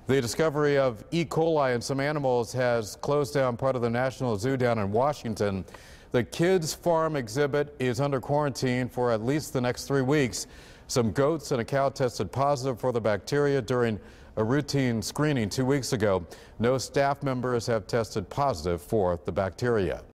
The discovery of E. coli in some animals has closed down part of the National Zoo down in Washington. The Kids Farm exhibit is under quarantine for at least the next 3 weeks. Some goats and a cow tested positive for the bacteria during a routine screening 2 weeks ago. No staff members have tested positive for the bacteria.